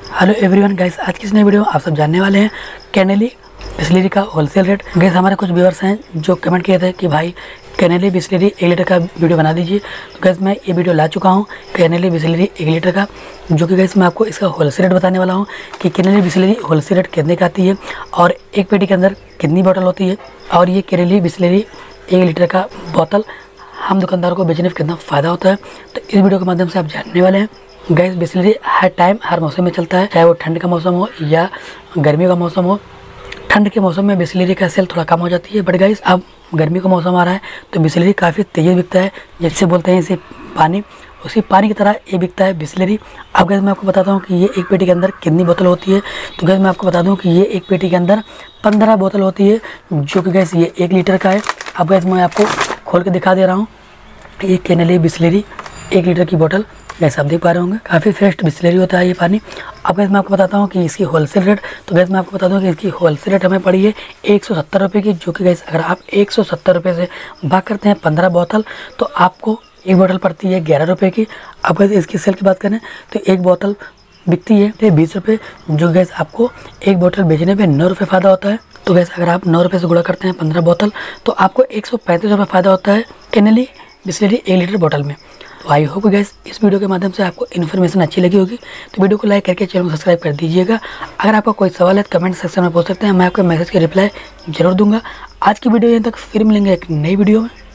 Hello everyone guys, आज की इस नई वीडियो में आप सब जानने वाले हैं कैनेली बिस्लेरी का होलसेल रेट। गाइस हमारे कुछ व्यूअर्स हैं जो कमेंट किए थे कि भाई कैनेली बिस्लेरी 1 लीटर का वीडियो बना दीजिए। तो गाइस मैं ये वीडियो ला चुका हूँ कैनेली बिस्लेरी 1 लीटर का, जो कि गाइस मैं आपको इसका होलसेल रेट बताने वाला हूँ कि कैनेली बिस्लेरी होलसेल रेट कितने का आती है और एक पेटी के अंदर कितनी बोतल होती है और ये कैनेली बिस्लेरी 1 लीटर का बोतल हम दुकानदारों को बेचने में कितना फ़ायदा होता है। तो इस वीडियो के माध्यम से आप जानने वाले हैं। गैस बिस्लेरी हर टाइम हर मौसम में चलता है, चाहे वो ठंड का मौसम हो या गर्मियों का मौसम हो। ठंड के मौसम में बिस्लेरी का सेल थोड़ा कम हो जाती है, बट गाइस अब गर्मी का मौसम आ रहा है तो बिस्लेरी काफ़ी तेज़ी बिकता है। जैसे बोलते हैं इसे पानी, उसी पानी की तरह ये बिकता है बिस्लेरी। अब गैस मैं आपको बताता हूँ कि ये एक पेटी के अंदर कितनी बोतल होती है। तो गैस मैं आपको बता दूँ कि ये एक पेटी के अंदर 15 बोतल होती है, जो कि गैस ये 1 लीटर का है। अब गैस मैं आपको खोल के दिखा दे रहा हूँ ये कैनेली बिस्लेरी 1 लीटर की बोतल। गैस आप देख पा रहे होंगे काफ़ी फ्रेश बिस्लेरी होता है ये पानी। अब गैस मैं आपको बताता हूँ कि इसकी होलसेल रेट, तो गैस मैं आपको बता दूँ कि इसकी होलसेल रेट हमें पड़ी है 170 रुपये की, जो कि गैस अगर आप 170 रुपये से भाग करते हैं 15 बोतल तो आपको एक बोतल पड़ती है 11 रुपये की। अब गैस इसकी सेल की बात करें तो एक बोतल बिकती है 20 रुपये, जो गैस आपको एक बोतल बेचने पे 9 रुपये फ़ायदा होता है। तो गैस अगर आप 9 रुपये से गुणा करते हैं 15 बोतल तो आपको 135 रुपये फ़ायदा होता है कैनेली बिस्लेरी 1 लीटर बोतल में। तो आई होप गैस इस वीडियो के माध्यम से आपको इन्फॉर्मेशन अच्छी लगी होगी, तो वीडियो को लाइक करके चैनल को सब्सक्राइब कर दीजिएगा। अगर आपका कोई सवाल है तो कमेंट सेक्शन में पूछ सकते हैं, मैं आपके मैसेज के रिप्लाई जरूर दूंगा। आज की वीडियो यहाँ तक, फिर मिलेंगे एक नई वीडियो में।